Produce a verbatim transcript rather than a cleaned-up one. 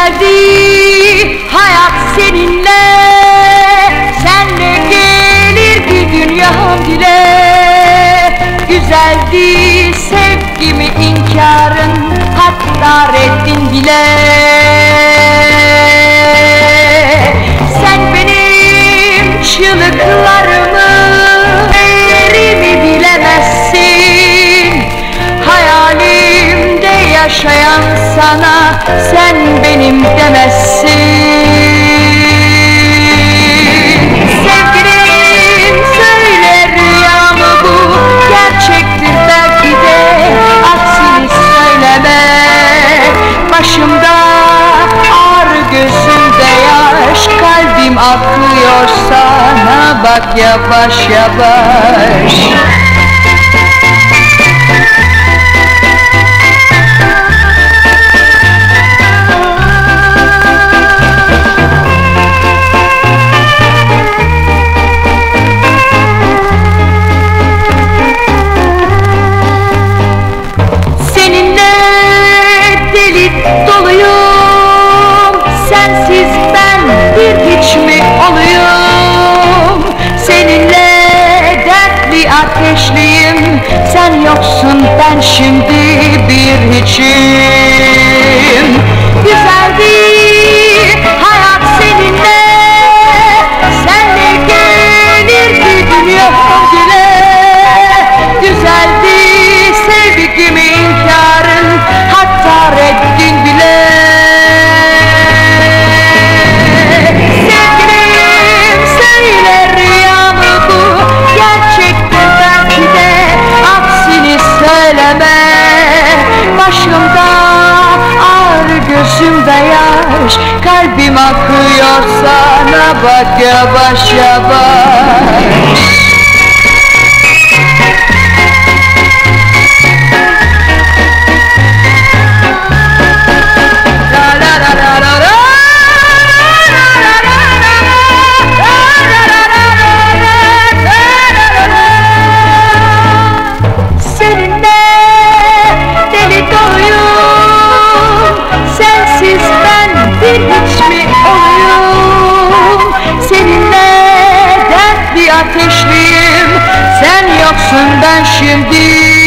Güzeldi hayat seninle, senle gelirdi dünyam dile. Güzeldi sevgimi inkarın, hatta reddin bile. Sen benim çığlıklarımı, değerimi bilemezsin. Hayalimde yaşayan sana sen benim demezsin. Sevgilim söyle, rüya mı bu, gerçektir belki de, aksini söyleme. Başımda ağrı, gözümde yaş, kalbim akıyor sana bak yavaş yavaş. Doluyum, sensiz ben bir hiç mi olayım? Seninle dertli ateşliyim, sen yoksun ben şimdi bir hiçim. Güzeldi hayat seninle, senle gelirdi dünya dile. Güzeldi sevgimi inkarın, hatta reddin bile. Sevgilim söyle, rüya mı bu, gerçektir belki de, aksini söyleme. Başımda ağrı, gözümde yaş, kalbim akıyor sana bak yavaş yavaş. Ateşliyim, sen yoksun ben şimdi